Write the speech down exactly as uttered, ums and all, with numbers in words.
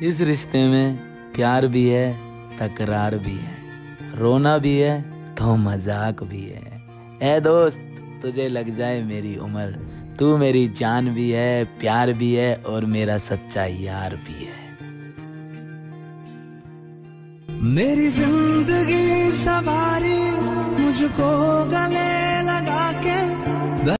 इस रिश्ते में प्यार भी है, तकरार भी है, रोना भी है तो मजाक भी है। ए दोस्त, तुझे लग जाए मेरी उम्र, तू मेरी जान भी है, प्यार भी है और मेरा सच्चा यार भी है। मेरी जिंदगी सवारी मुझको गले लगा के